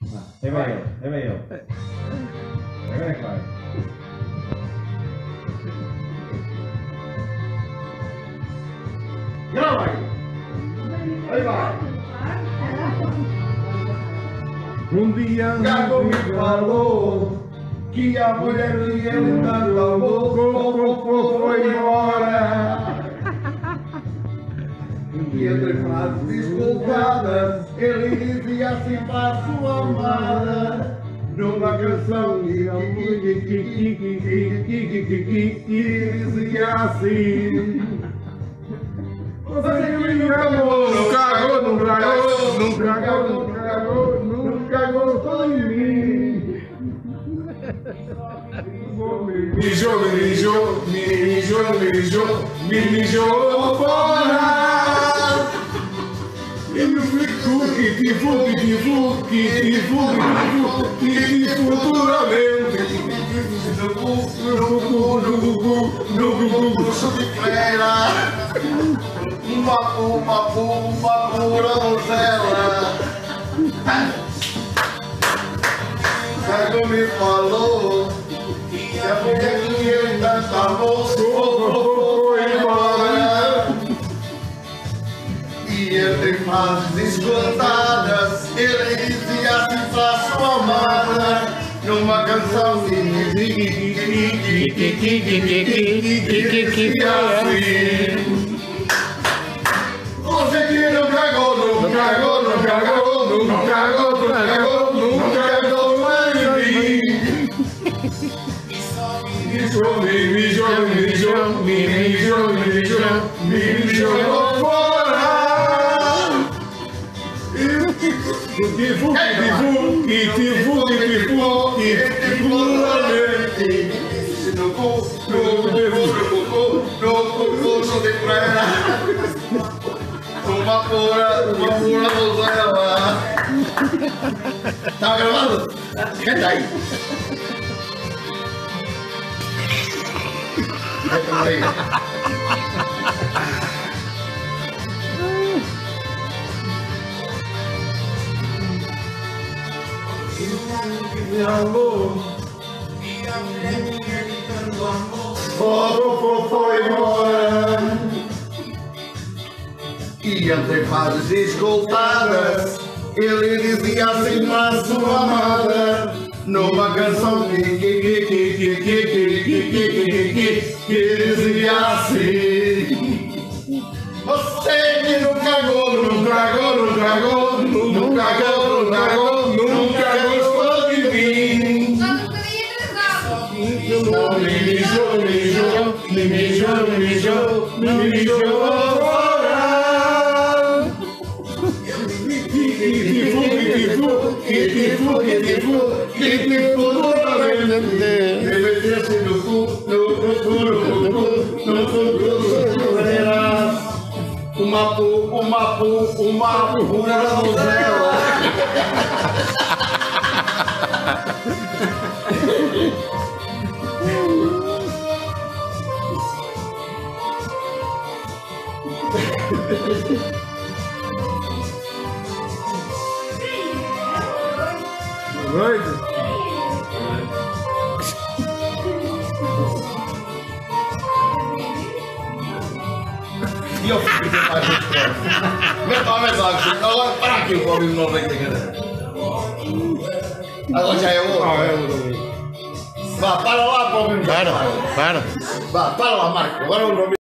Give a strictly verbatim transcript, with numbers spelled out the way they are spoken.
Aí vai ele, aí vai ele. Agora é que vai. E lá vai. Aí vai. Um dia o gago me falou que a mulher que ele tanto amou foi embora. E entre frases desculpadas, ele dizia assim para sua amada, numa canção que dizia assim: você que me amou, não cagou, não cagou, não cagou, não cagou, nunca gostou de mim. Me mijou, me mijou, me mijou, me mijou, me mijou fora. E me ficou que te fu, que te fu, que te fu, que te fu, futuramente. No cu, no cu, no cu, no cu, no chupicleira. Uma, uma, uma pura donzela. Gago me falou que a mulher que ele tanto amou foi embora. E entre frases esgotadas, ele dizia assim pra sua amada, numa canção que dizia assim: você que não cagou, não cagou, não cagou, não cagou, não cagou, não cagou mais em mim. Me mijou, me mijou, me mijou, me mijou, me mijou fora. Que te fu, que te fu, que te fu, que te fu, que te fu la mente. No cu, no cu, no cu, no cu, no de prera. Uma pura, uma pura donzela. Tá gravando? Canta aí. Aí. Me amou, e a mulher que ele tanto amou foi embora. E entre frases escoltadas, ele dizia assim pra sua amada, numa canção que que que que que que que que que que dizia assim: você que não cagou, não cagou, não cagou, não cagou, não cagou, nunca gostou de mim. Me mijou, me mijou, me mijou, me mijou, me mijou fora. Que fu, que fu, que fu, que fu, que fu, totalmente. Me metesse no cu, no cu, no cu, no cu, era uma pu, uma pu, uma pura donzela. doido? E eu fico de mais muito próximo. Mete lá mais água, agora para aqui o pobre não vem ter que. Agora já é outro. Ah, é outro. Vá, para lá, pobre. Para, para. Vá, para lá, Marco. Agora o nome.